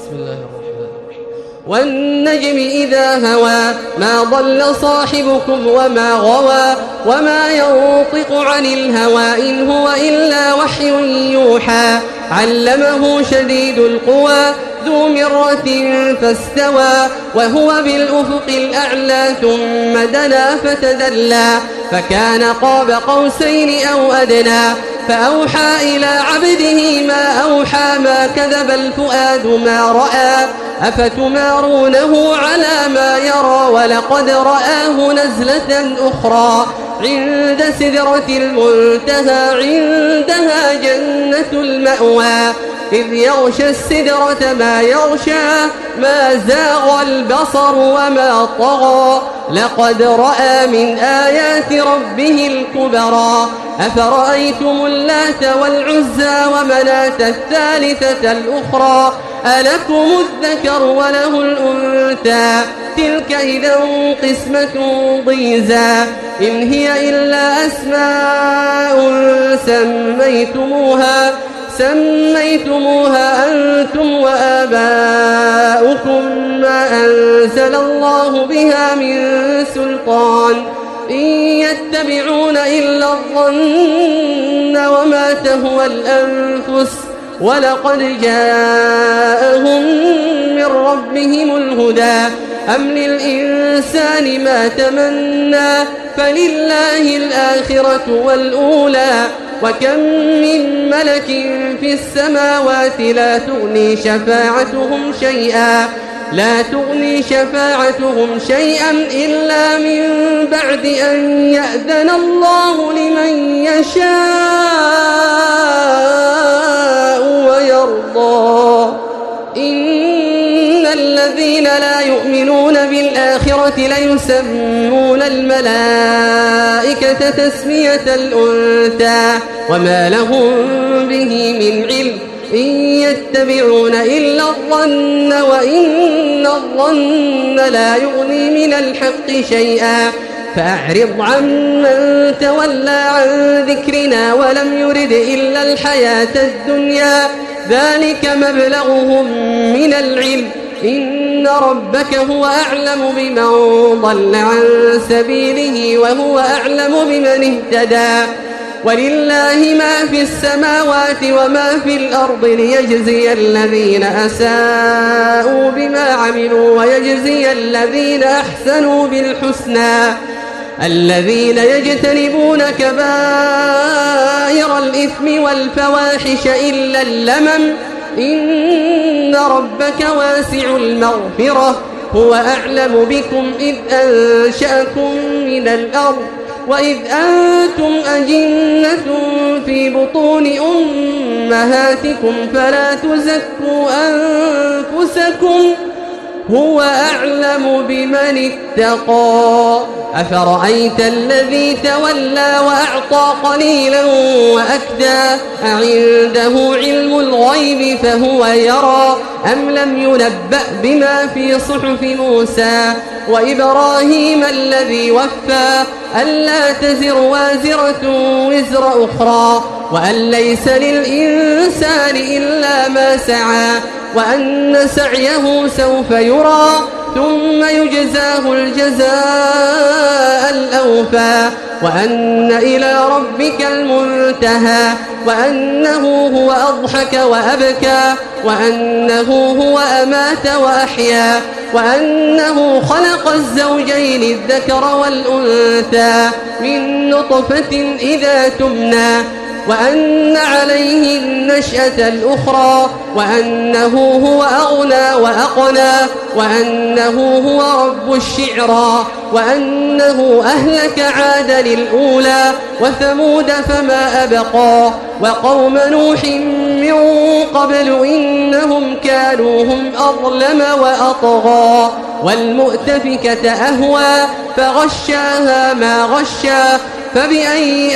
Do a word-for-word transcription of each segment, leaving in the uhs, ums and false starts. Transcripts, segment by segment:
بسم الله الرحمن الرحيم. والنجم إذا هوى ما ضل صاحبكم وما غوى وما ينطق عن الهوى إن هو إلا وحي يوحى علمه شديد القوى ذو مرة فاستوى وهو بالأفق الأعلى ثم دنا فتدلى فكان قاب قوسين أو أدنى فأوحى إلى عبده ما أوحى ما كذب الفؤاد ما رأى أفتمارونه على ما يرى ولقد رآه نزلة أخرى عند سدرة المنتهى عندها جنة المأوى إذ يغشى السدرة ما يغشى ما زاغ البصر وما طغى لقد رأى من آيات ربه الكبرى أفرأيتم اللات والعزى ومناة الثالثة الأخرى ألكم الذكر وله الأنثى تلك إذا قسمة ضيزى إن هي إلا أسماء سميتموها سميتموها أنتم وآباؤكم ما أنزل الله بها من سلطان إن يتبعون إلا الظن وما تهوى الأنفس ولقد جاءهم من ربهم الهدى أم للإنسان ما تمنى فلله الآخرة والأولى وكم من ملك في السماوات لا تغني شفاعتهم شيئا لا تغني شفاعتهم شيئا إلا من بعد أن يأذن الله لمن يشاء ويرضى إن الذين لا يؤمنون بالآخرة ليسمون الملائكة تسمية الأنثى وما لهم به من علم إن يتبعون إلا الظن وإن الظن لا يغني من الحق شيئا فأعرض عمن تولى عن ذكرنا ولم يرد إلا الحياة الدنيا ذلك مبلغهم من العلم إن ربك هو أعلم بمن ضل عن سبيله وهو أعلم بمن اهتدى ولله ما في السماوات وما في الأرض ليجزي الذين أساءوا بما عملوا ويجزي الذين أحسنوا بالحسنى الذين يجتنبون كبائر الإثم والفواحش إلا اللمم إن ربك واسع المغفرة هو أعلم بكم إذ أنشأكم من الأرض وإذ أنتم أجنة في بطون أمهاتكم فلا تزكوا أنفسكم هو أعلم بمن اتقى أفرأيت الذي تولى وأعطى قليلا وأكدى أعنده علم الغيب فهو يرى أم لم ينبأ بما في صحف موسى وإبراهيم الذي وفى ألا تزر وازرة وزر أخرى وأن ليس للإنسان إلا ما سعى وأن سعيه سوف يرى ثم يجزاه الجزاء الأوفى وأن إلى ربك المنتهى وأنه هو أضحك وأبكى وأنه هو أمات وأحيا وأنه خلق الزوجين الذكر والأنثى من نطفة إذا تمنى وأن عليه النشأة الأخرى وأنه هو أغنى وأقنى وأنه هو رب الشعرى وأنه أهلك عادا الأولى وثمود فما أبقى وقوم نوح من قبل إنهم كانوا هم أظلم وأطغى والمؤتفكة أهوى فغشاها ما غشى فبأي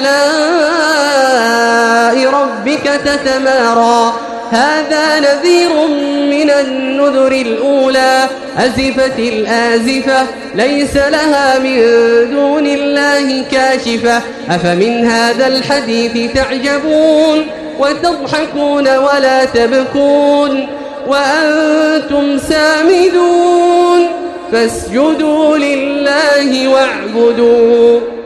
آلاء ربك تتمارى هذا نذير من النذر الأولى أزفت الآزفة ليس لها من دون الله كاشفة أفمن هذا الحديث تعجبون وتضحكون ولا تبكون وأنتم سامدون فاسجدوا لله واعبدوا